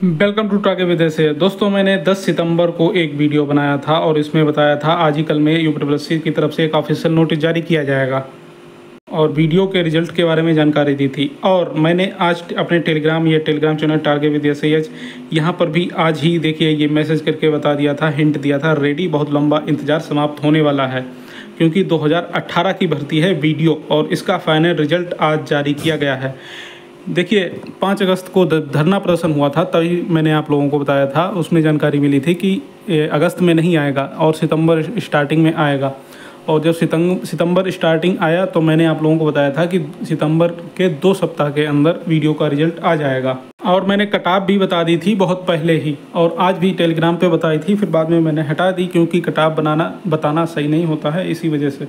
Welcome to टाके विदेश से। दोस्तों, मैंने 10 सितंबर को एक वीडियो बनाया था और इसमें बताया था आज ही कल में यूपीएससी की तरफ से एक ऑफिशियल नोटिस जारी किया जाएगा और वीडियो के रिजल्ट के बारे में जानकारी दी थी। और मैंने आज अपने Telegram channel target with SIH यहाँ पर भी आज ही देखिए ये मैसेज करके बता दिया था, हिंट दिया था, रेडी बहुत लंबा इंतज़ार समाप्त होने वाला है क्योंकि 2018 की भर्ती है वीडियो और इसका फाइनल रिजल्ट आज जारी किया गया है। देखिए 5 अगस्त को धरना प्रदर्शन हुआ था, तभी मैंने आप लोगों को बताया था, उसमें जानकारी मिली थी कि अगस्त में नहीं आएगा और सितंबर स्टार्टिंग में आएगा। और जब सितंबर स्टार्टिंग आया तो मैंने आप लोगों को बताया था कि सितंबर के 2 सप्ताह के अंदर वीडियो का रिजल्ट आ जाएगा। और मैंने कटाफ भी बता दी थी बहुत पहले ही, और आज भी टेलीग्राम पे बताई थी, फिर बाद में मैंने हटा दी क्योंकि कटाफ बताना सही नहीं होता है, इसी वजह से।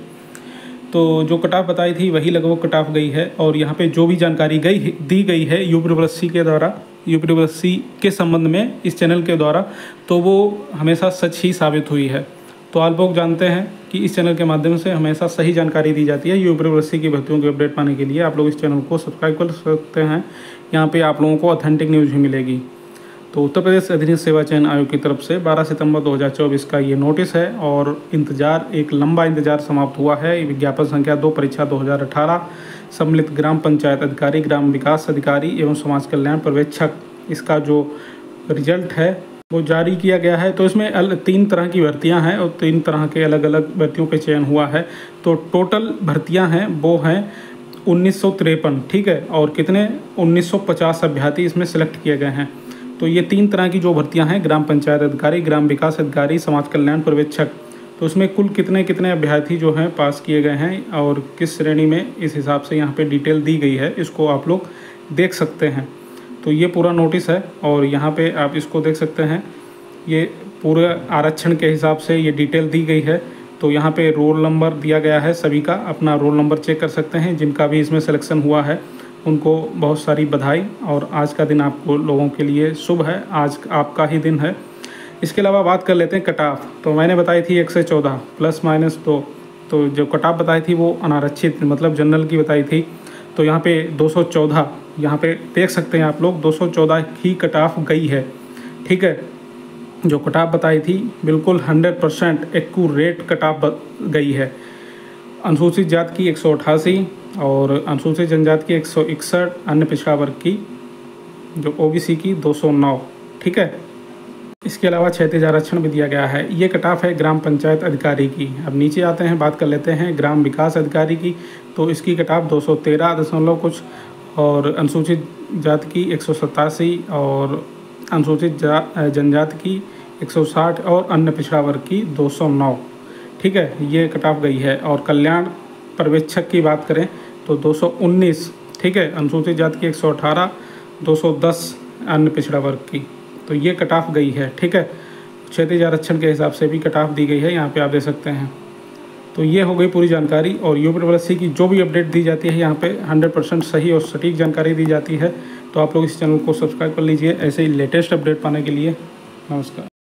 तो जो कटाफ बताई थी वही लगभग कटाफ गई है। और यहाँ पे जो भी जानकारी दी गई है यूपीएससी के द्वारा, यूपीएससी के संबंध में इस चैनल के द्वारा, तो वो हमेशा सच ही साबित हुई है। तो आप लोग जानते हैं कि इस चैनल के माध्यम से हमेशा सही जानकारी दी जाती है। यूपीएससी की भर्तियों के अपडेट पाने के लिए आप लोग इस चैनल को सब्सक्राइब कर सकते हैं। यहाँ पे आप लोगों को ऑथेंटिक न्यूज़ भी मिलेगी। तो उत्तर प्रदेश अधीनस्थ सेवा चयन आयोग की तरफ से 12 सितंबर 2024 का ये नोटिस है और एक लंबा इंतजार समाप्त हुआ है। विज्ञापन संख्या 2 परीक्षा 2018 सम्मिलित ग्राम पंचायत अधिकारी, ग्राम विकास अधिकारी एवं समाज कल्याण पर्यवेक्षक, इसका जो रिजल्ट है वो जारी किया गया है। तो इसमें 3 तरह की भर्तियां हैं और 3 तरह के अलग अलग भर्तियों पे चयन हुआ है। तो टोटल भर्तियां हैं वो हैं 1953, ठीक है। और कितने 1950 अभ्यर्थी इसमें सेलेक्ट किए गए हैं। तो ये 3 तरह की जो भर्तियां हैं, ग्राम पंचायत अधिकारी, ग्राम विकास अधिकारी, समाज कल्याण पर्यवेक्षक, तो उसमें कुल कितने अभ्यर्थी जो हैं पास किए गए हैं और किस श्रेणी में, इस हिसाब से यहाँ पे डिटेल दी गई है। इसको आप लोग देख सकते हैं। तो ये पूरा नोटिस है और यहाँ पे आप इसको देख सकते हैं। ये पूरे आरक्षण के हिसाब से ये डिटेल दी गई है। तो यहाँ पे रोल नंबर दिया गया है, सभी का अपना रोल नंबर चेक कर सकते हैं। जिनका भी इसमें सिलेक्शन हुआ है उनको बहुत सारी बधाई। और आज का दिन आपको लोगों के लिए शुभ है, आज आपका ही दिन है। इसके अलावा बात कर लेते हैं कटाफ। तो मैंने बताई थी 114 ±2। तो जो कटाफ बताई थी वो अनारक्षित मतलब जनरल की बताई थी। तो यहाँ पे 214, यहाँ पे देख सकते हैं आप लोग, 214 ही कटाफ गई है, ठीक है। जो कटाफ बताई थी बिल्कुल 100% एक्यूरेट कटाफ गई है। अनुसूचित जाति की 188 और अनुसूचित जनजाति की 161, अन्य पिछड़ा वर्ग की जो OBC की 209, ठीक है। इसके अलावा क्षैतिज आरक्षण भी दिया गया है। ये कटाफ है ग्राम पंचायत अधिकारी की। अब नीचे आते हैं, बात कर लेते हैं ग्राम विकास अधिकारी की। तो इसकी कटाफ 213 कुछ, और अनुसूचित जाति की 187 और अनुसूचित जनजाति की 160 और अन्य पिछड़ा वर्ग की 209, ठीक है। ये कटाफ गई है। और कल्याण पर्यवेक्षक की बात करें तो 219, ठीक है। अनुसूचित जाति की 118, 210 अन्य पिछड़ा वर्ग की। तो ये कटाफ गई है, ठीक है। क्षैतिज आरक्षण के हिसाब से भी कटाफ दी गई है, यहाँ पे आप देख सकते हैं। तो ये हो गई पूरी जानकारी। और यूपीएससी की जो भी अपडेट दी जाती है यहाँ पे 100% सही और सटीक जानकारी दी जाती है। तो आप लोग इस चैनल को सब्सक्राइब कर लीजिए ऐसे ही लेटेस्ट अपडेट पाने के लिए। नमस्कार।